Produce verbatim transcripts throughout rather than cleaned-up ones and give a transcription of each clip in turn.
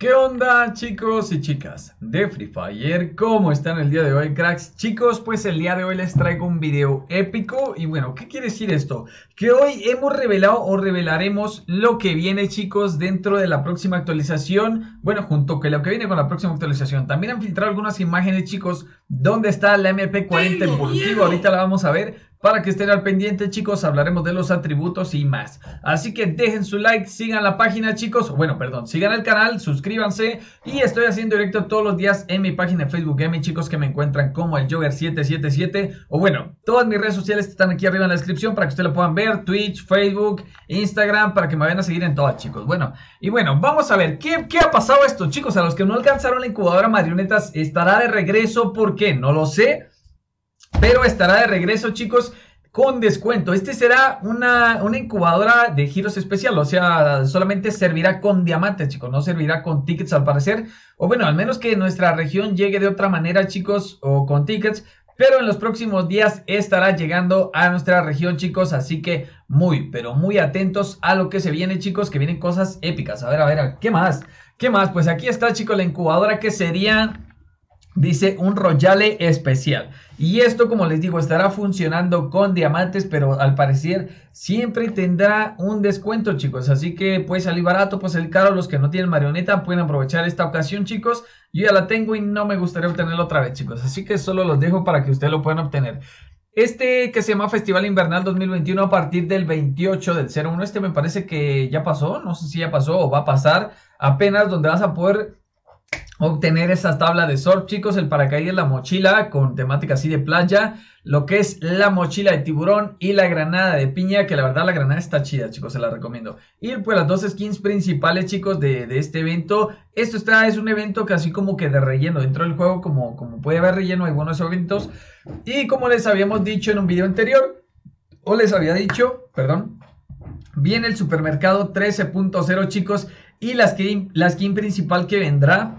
¿Qué onda, chicos y chicas de Free Fire? ¿Cómo están el día de hoy, cracks? Chicos, pues el día de hoy les traigo un video épico. Y bueno, ¿qué quiere decir esto? Que hoy hemos revelado o revelaremos lo que viene, chicos, dentro de la próxima actualización. Bueno, junto con lo que viene con la próxima actualización. También han filtrado algunas imágenes, chicos, donde está la M P cuarenta evolutiva. Ahorita la vamos a ver. Para que estén al pendiente, chicos, hablaremos de los atributos y más. Así que dejen su like, sigan la página, chicos. Bueno, perdón, sigan el canal, suscríbanse. Y estoy haciendo directo todos los días en mi página de Facebook Gaming, chicos, que me encuentran como el Jogger siete siete siete. O bueno, todas mis redes sociales están aquí arriba en la descripción para que ustedes lo puedan ver. Twitch, Facebook, Instagram, para que me vayan a seguir en todas, chicos. Bueno, y bueno, vamos a ver, ¿qué, qué ha pasado esto, chicos? A los que no alcanzaron la incubadora marionetas, ¿estará de regreso? ¿Por qué? No lo sé. Pero estará de regreso, chicos, con descuento. Este será una, una incubadora de giros especial. O sea, solamente servirá con diamantes, chicos. No servirá con tickets, al parecer. O bueno, al menos que nuestra región llegue de otra manera, chicos, o con tickets. Pero en los próximos días estará llegando a nuestra región, chicos. Así que muy, pero muy atentos a lo que se viene, chicos. Que vienen cosas épicas. A ver, a ver, ¿qué más? ¿Qué más? Pues aquí está, chicos, la incubadora que sería... Dice un Royale especial. Y esto, como les digo, estará funcionando con diamantes, pero al parecer siempre tendrá un descuento, chicos. Así que puede salir barato, pues el caro. Los que no tienen marioneta pueden aprovechar esta ocasión, chicos. Yo ya la tengo y no me gustaría obtenerla otra vez, chicos. Así que solo los dejo para que ustedes lo puedan obtener. Este que se llama Festival Invernal dos mil veintiuno a partir del veintiocho del cero uno. Este me parece que ya pasó. No sé si ya pasó o va a pasar apenas, donde vas a poder obtener esa tabla de surf, chicos, el paracaídas, la mochila con temática así de playa, lo que es la mochila de tiburón y la granada de piña, que la verdad la granada está chida, chicos, se la recomiendo. Y pues las dos skins principales, chicos, de, de este evento. Esto está, es un evento casi como que de relleno dentro del juego, como, como puede haber relleno, hay buenos eventos. Y como les habíamos dicho en un video anterior, o les había dicho, perdón, viene el supermercado trece punto cero, chicos, y la skin, la skin principal que vendrá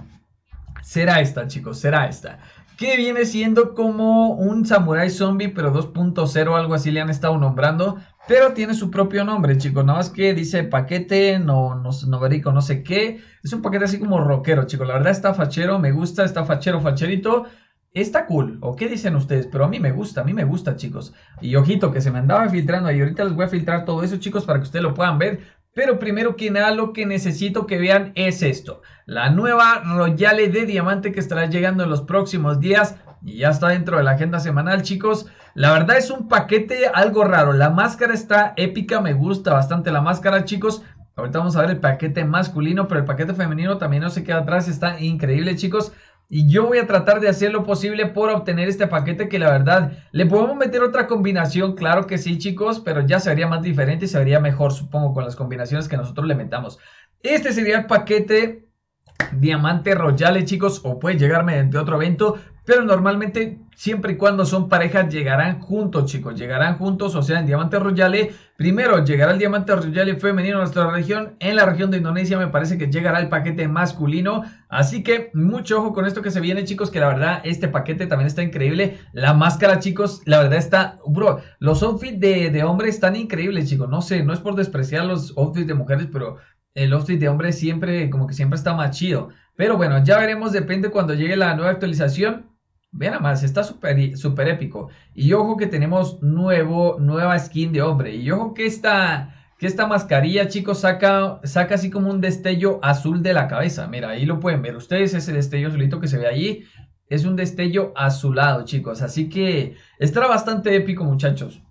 será esta, chicos, será esta. Que viene siendo como un Samurai Zombie, pero dos punto cero, algo así le han estado nombrando. Pero tiene su propio nombre, chicos. Nada más que dice paquete, no, no, no verico, no sé qué. Es un paquete así como rockero, chicos. La verdad está fachero, me gusta, está fachero, facherito. Está cool, ¿o qué dicen ustedes? Pero a mí me gusta, a mí me gusta, chicos. Y ojito, que se me andaba filtrando ahí. Ahorita les voy a filtrar todo eso, chicos, para que ustedes lo puedan ver. Pero primero que nada, lo que necesito que vean es esto. La nueva Royale de diamante que estará llegando en los próximos días. Y ya está dentro de la agenda semanal, chicos. La verdad es un paquete algo raro. La máscara está épica, me gusta bastante la máscara, chicos. Ahorita vamos a ver el paquete masculino, pero el paquete femenino también no se queda atrás. Está increíble, chicos. Y yo voy a tratar de hacer lo posible por obtener este paquete, que la verdad, ¿le podemos meter otra combinación? Claro que sí, chicos, pero ya se vería más diferente y se vería mejor, supongo, con las combinaciones que nosotros le metamos. Este sería el paquete Diamante Royale, chicos, o puede llegar mediante otro evento, pero normalmente, siempre y cuando son parejas, llegarán juntos, chicos, llegarán juntos, o sea, en Diamante Royale. Primero llegará el Diamante Royale femenino a nuestra región. En la región de Indonesia me parece que llegará el paquete masculino. Así que mucho ojo con esto que se viene, chicos, que la verdad este paquete también está increíble. La máscara, chicos, la verdad está... Bro, los outfits de, de hombre están increíbles, chicos. No sé, no es por despreciar los outfits de mujeres, pero el outfit de hombre siempre, como que siempre está más chido. Pero bueno, ya veremos, depende cuando llegue la nueva actualización. Vean nada más, está súper super épico. Y ojo que tenemos nuevo, nueva skin de hombre. Y ojo que esta, que esta mascarilla, chicos, saca, saca así como un destello azul de la cabeza. Mira, ahí lo pueden ver ustedes, ese destello azulito que se ve allí. Es un destello azulado, chicos. Así que estará bastante épico, muchachos.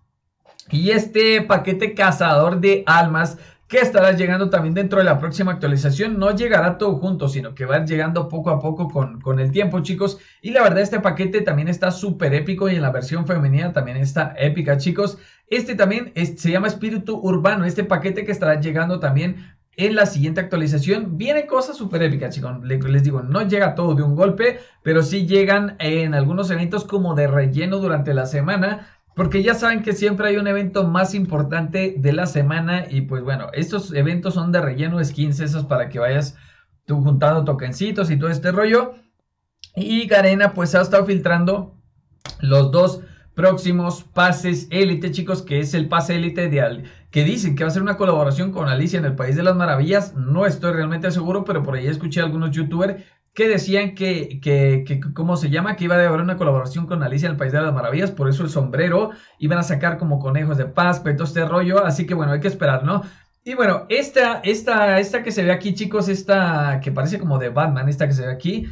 Y este paquete cazador de almas, que estará llegando también dentro de la próxima actualización. No llegará todo junto, sino que va llegando poco a poco con, con el tiempo, chicos. Y la verdad, este paquete también está súper épico. Y en la versión femenina también está épica, chicos. Este también es, se llama Espíritu Urbano. Este paquete que estará llegando también en la siguiente actualización. Viene cosas súper épicas, chicos. Les, les digo, no llega todo de un golpe, pero sí llegan en algunos eventos como de relleno durante la semana. Porque ya saben que siempre hay un evento más importante de la semana. Y pues bueno, estos eventos son de relleno de skins, esos para que vayas tú juntando tokencitos y todo este rollo. Y Garena pues ha estado filtrando los dos próximos pases élite, chicos, que es el pase élite de al que dicen que va a ser una colaboración con Alicia en el País de las Maravillas. No estoy realmente seguro, pero por ahí escuché a algunos youtubers que decían que, que, que, ¿cómo se llama? Que iba a haber una colaboración con Alicia en el País de las Maravillas, por eso el sombrero, iban a sacar como conejos de Pascua y todo este rollo, así que bueno, hay que esperar, ¿no? Y bueno, esta, esta, esta que se ve aquí, chicos, esta que parece como de Batman, esta que se ve aquí,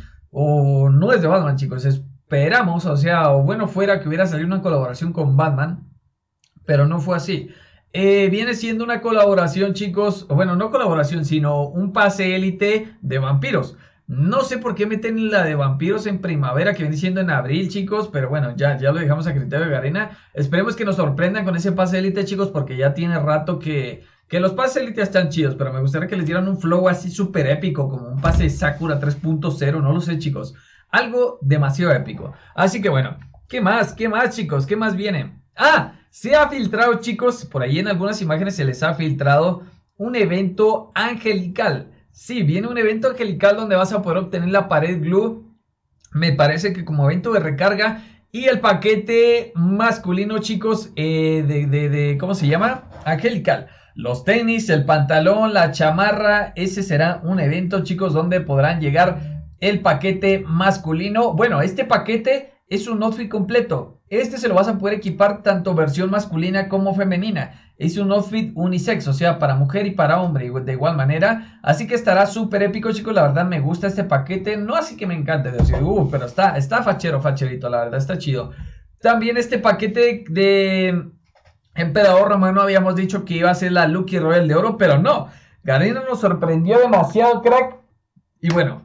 o no es de Batman, chicos, esperamos, o sea, o bueno fuera que hubiera salido una colaboración con Batman, pero no fue así. Eh, viene siendo una colaboración, chicos, o bueno, no colaboración, sino un pase élite de vampiros. No sé por qué meten la de vampiros en primavera, que viene siendo en abril, chicos, pero bueno, ya, ya lo dejamos a criterio de Garena. Esperemos que nos sorprendan con ese pase élite, chicos, porque ya tiene rato que, que los pases élite están chidos, pero me gustaría que les dieran un flow así súper épico, como un pase de Sakura tres punto cero, no lo sé, chicos. Algo demasiado épico. Así que bueno, ¿qué más? ¿Qué más, chicos? ¿Qué más viene? ¡Ah! Se ha filtrado, chicos, por ahí en algunas imágenes se les ha filtrado un evento angelical. Sí, viene un evento angelical donde vas a poder obtener la pared glue. Me parece que como evento de recarga. Y el paquete masculino, chicos, eh, de, de, de, ¿cómo se llama? Angelical. Los tenis, el pantalón, la chamarra. Ese será un evento, chicos, donde podrán llegar el paquete masculino. Bueno, este paquete es un outfit completo. Este se lo vas a poder equipar tanto versión masculina como femenina. Es un outfit unisex, o sea, para mujer y para hombre de igual manera. Así que estará súper épico, chicos. La verdad me gusta este paquete. No así que me encante, decir, uh, pero está, está fachero, facherito, la verdad, está chido. También este paquete de Emperador Romano habíamos dicho que iba a ser la Lucky Royal de oro, pero no. Garena nos sorprendió demasiado, crack. Y bueno,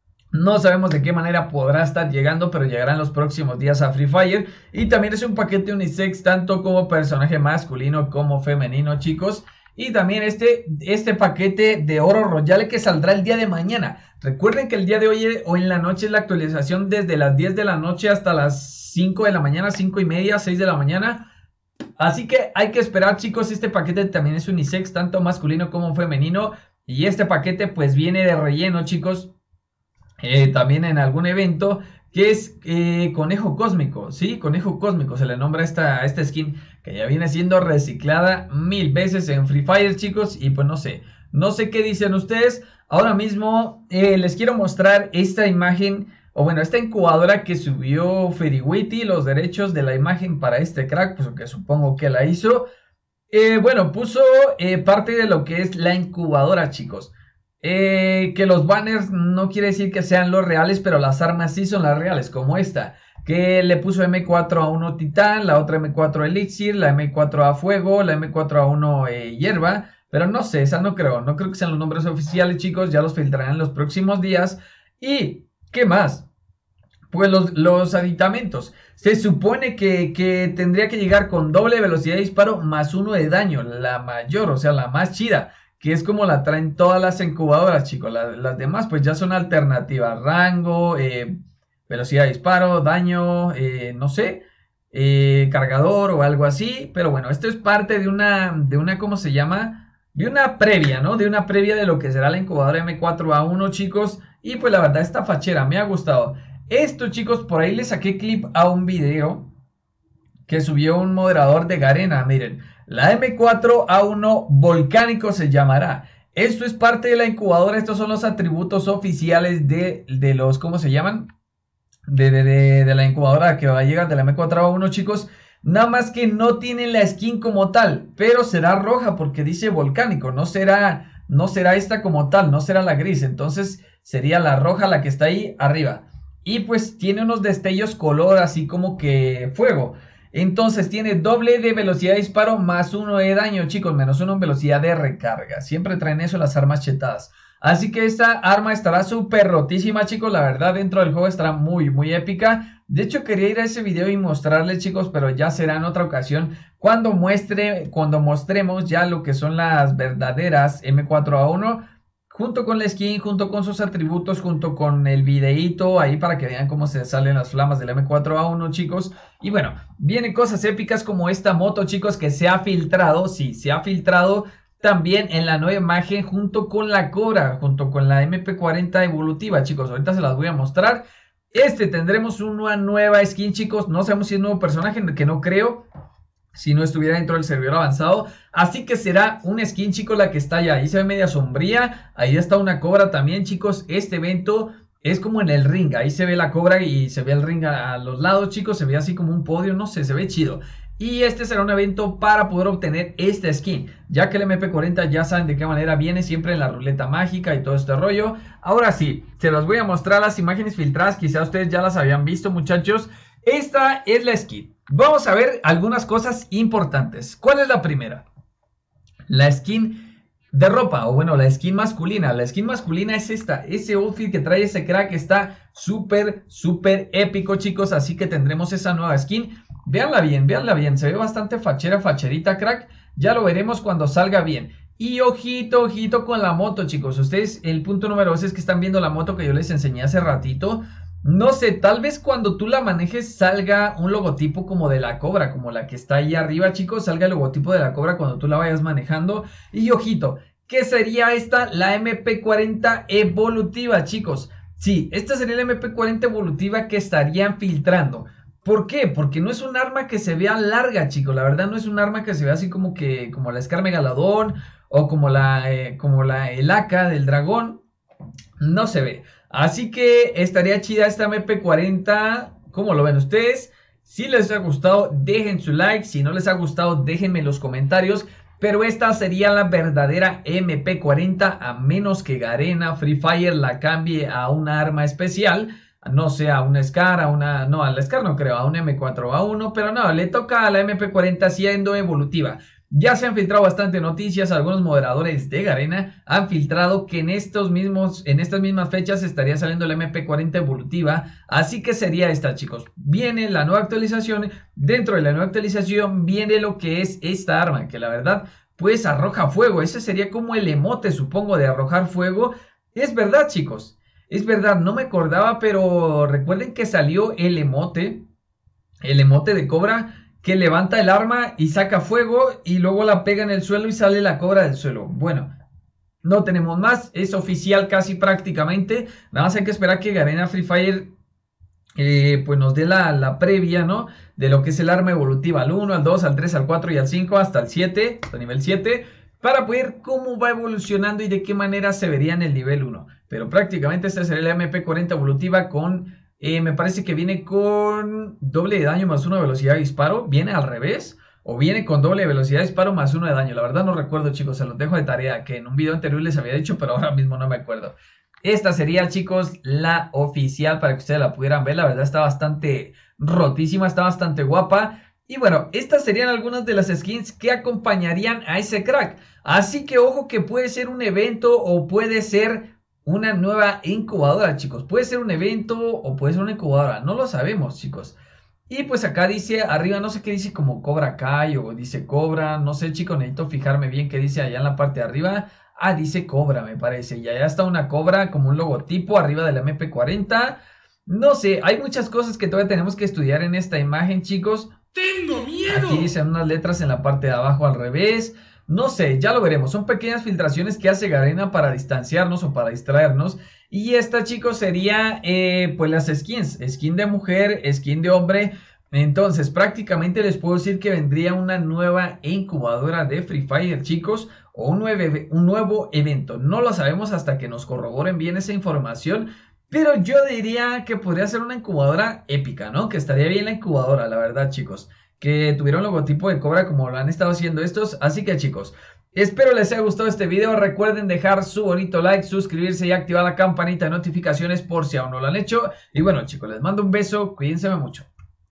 no sabemos de qué manera podrá estar llegando, pero llegará en los próximos días a Free Fire. Y también es un paquete unisex, tanto como personaje masculino como femenino, chicos. Y también este, este paquete de oro royal que saldrá el día de mañana. Recuerden que el día de hoy o en la noche es la actualización desde las diez de la noche hasta las cinco de la mañana, cinco y media, seis de la mañana. Así que hay que esperar, chicos. Este paquete también es unisex, tanto masculino como femenino. Y este paquete pues viene de relleno, chicos. Eh, también en algún evento que es eh, conejo cósmico, ¿sí? Conejo cósmico se le nombra esta, esta skin que ya viene siendo reciclada mil veces en Free Fire, chicos. Y pues no sé, no sé qué dicen ustedes. Ahora mismo eh, les quiero mostrar esta imagen, o bueno, esta incubadora que subió Feriwiti, los derechos de la imagen para este crack, pues que supongo que la hizo. Eh, bueno, puso eh, parte de lo que es la incubadora, chicos. Eh, que los banners no quiere decir que sean los reales, pero las armas sí son las reales, como esta, que le puso eme cuatro a uno Titán, la otra eme cuatro Elixir, la eme cuatro a Fuego, la eme cuatro a uno eh, Hierba, pero no sé, esa no creo, no creo que sean los nombres oficiales, chicos, ya los filtrarán en los próximos días. ¿Y qué más? Pues los, los aditamentos, se supone que, que tendría que llegar con doble velocidad de disparo más uno de daño, la mayor, o sea, la más chida, que es como la traen todas las incubadoras, chicos. La, las demás pues ya son alternativas, rango, eh, velocidad de disparo, daño, eh, no sé, eh, cargador o algo así. Pero bueno, esto es parte de una, de una, ¿cómo se llama? De una previa, ¿no? De una previa de lo que será la incubadora eme cuatro a uno, chicos. Y pues la verdad esta fachera me ha gustado. Esto, chicos, por ahí le saqué clip a un video que subió un moderador de Garena, miren. La eme cuatro a uno Volcánico se llamará. Esto es parte de la incubadora. Estos son los atributos oficiales de, de los, ¿cómo se llaman? De, de, de, de la incubadora que va a llegar de la eme cuatro a uno, chicos. Nada más que no tienen la skin como tal, pero será roja porque dice Volcánico. No será, no será esta como tal, no será la gris. Entonces sería la roja la que está ahí arriba. Y pues tiene unos destellos color así como que fuego. Entonces tiene doble de velocidad de disparo más uno de daño, chicos, menos uno en velocidad de recarga. Siempre traen eso las armas chetadas. Así que esta arma estará súper rotísima, chicos. La verdad, dentro del juego estará muy, muy épica. De hecho, quería ir a ese video y mostrarles, chicos, pero ya será en otra ocasión. Cuando muestre, cuando mostremos ya lo que son las verdaderas eme cuatro a uno. Junto con la skin, junto con sus atributos, junto con el videíto ahí para que vean cómo se salen las flamas del eme cuatro a uno, chicos. Y bueno, vienen cosas épicas como esta moto, chicos, que se ha filtrado, sí, se ha filtrado también en la nueva imagen junto con la Cobra, junto con la eme pe cuarenta evolutiva, chicos. Ahorita se las voy a mostrar. Este tendremos una nueva skin, chicos. No sabemos si es nuevo personaje, que no creo. si no estuviera dentro del servidor avanzado. Así que será una skin, chicos, la que está allá. Ahí se ve media sombría. Ahí está una cobra también, chicos. Este evento es como en el ring. Ahí se ve la cobra y se ve el ring a, a los lados, chicos. Se ve así como un podio. No sé, se ve chido. Y este será un evento para poder obtener esta skin, ya que el M P cuarenta ya saben de qué manera viene, siempre en la ruleta mágica y todo este rollo. Ahora sí, se los voy a mostrar las imágenes filtradas, quizá ustedes ya las habían visto, muchachos. Esta es la skin. Vamos a ver algunas cosas importantes. ¿Cuál es la primera? La skin de ropa, o bueno, la skin masculina. La skin masculina es esta. Ese outfit que trae ese crack está súper, súper épico, chicos. Así que tendremos esa nueva skin. Véanla bien, véanla bien. Se ve bastante fachera, facherita, crack. Ya lo veremos cuando salga bien. Y ojito, ojito con la moto, chicos. Ustedes, el punto número dos es que están viendo la moto que yo les enseñé hace ratito. No sé, tal vez cuando tú la manejes salga un logotipo como de la cobra, como la que está ahí arriba, chicos, salga el logotipo de la cobra cuando tú la vayas manejando. Y ojito, ¿qué sería esta? La M P cuarenta evolutiva, chicos. Sí, esta sería la M P cuarenta evolutiva que estarían filtrando. ¿Por qué? Porque no es un arma que se vea larga, chicos. La verdad no es un arma que se vea así como que como la Scar Megalodon o como la, eh, como la el A K del dragón. No se ve. Así que estaría chida esta M P cuarenta. ¿Cómo lo ven ustedes? Si les ha gustado, dejen su like. Si no les ha gustado, déjenme en los comentarios. Pero esta sería la verdadera M P cuarenta, a menos que Garena Free Fire la cambie a una arma especial. No sé, a una Scar, a una... No, a la Scar no creo, a una M cuatro A uno. Pero no, le toca a la M P cuarenta siendo evolutiva. Ya se han filtrado bastante noticias, algunos moderadores de Garena han filtrado que en estos mismos, en estas mismas fechas estaría saliendo la M P cuarenta evolutiva, así que sería esta, chicos. Viene la nueva actualización, dentro de la nueva actualización viene lo que es esta arma, que la verdad pues arroja fuego. Ese sería como el emote, supongo, de arrojar fuego. Es verdad, chicos, es verdad, no me acordaba, pero recuerden que salió el emote, el emote de cobra, que levanta el arma y saca fuego y luego la pega en el suelo y sale la cobra del suelo. Bueno, no tenemos más, es oficial casi prácticamente. Nada más hay que esperar que Garena Free Fire eh, pues nos dé la, la previa, ¿no? De lo que es el arma evolutiva al uno, al dos, al tres, al cuatro y al cinco, hasta el siete, hasta el nivel siete, para ver cómo va evolucionando y de qué manera se vería en el nivel uno. Pero prácticamente esta sería la M P cuarenta evolutiva con... Eh, me parece que viene con doble de daño más uno de velocidad de disparo. ¿Viene al revés? ¿O viene con doble de velocidad de disparo más uno de daño? La verdad no recuerdo, chicos. Se los dejo de tarea, que en un video anterior les había dicho, pero ahora mismo no me acuerdo. Esta sería, chicos, la oficial para que ustedes la pudieran ver. La verdad está bastante rotísima, está bastante guapa. Y bueno, estas serían algunas de las skins que acompañarían a ese crack. Así que ojo que puede ser un evento o puede ser... una nueva incubadora, chicos. Puede ser un evento o puede ser una incubadora. No lo sabemos, chicos. Y pues acá dice, arriba no sé qué dice, como Cobra Kai o dice Cobra. No sé, chicos, necesito fijarme bien qué dice allá en la parte de arriba. Ah, dice Cobra, me parece. Y allá está una cobra como un logotipo arriba de la M P cuarenta. No sé, hay muchas cosas que todavía tenemos que estudiar en esta imagen, chicos. ¡Tengo miedo! Aquí dicen unas letras en la parte de abajo al revés. No sé, ya lo veremos. Son pequeñas filtraciones que hace Garena para distanciarnos o para distraernos. Y esta, chicos, sería eh, pues las skins. Skin de mujer, skin de hombre. Entonces, prácticamente les puedo decir que vendría una nueva incubadora de Free Fire, chicos. O un nuevo, un nuevo evento. No lo sabemos hasta que nos corroboren bien esa información. Pero yo diría que podría ser una incubadora épica, ¿no? Que estaría bien la incubadora, la verdad, chicos. Que tuvieron logotipo de cobra como lo han estado haciendo estos. Así que, chicos, espero les haya gustado este video. Recuerden dejar su bonito like, suscribirse y activar la campanita de notificaciones por si aún no lo han hecho. Y bueno, chicos, les mando un beso. Cuídense mucho.